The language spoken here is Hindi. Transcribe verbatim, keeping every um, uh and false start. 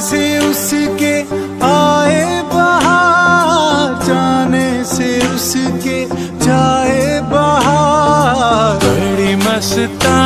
से उसके आए बहार, जाने से उसके जाए बहार। बड़ी मस्ता